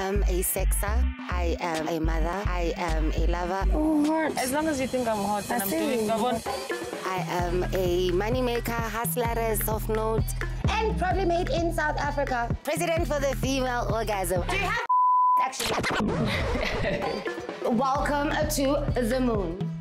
am a sexer. I am a mother. I am a lover. What? As long as you think I'm hot and I'm doing I am a moneymaker, hustler, soft note, and probably made in South Africa. President for the female orgasm. Do you have actually? Welcome to the moon.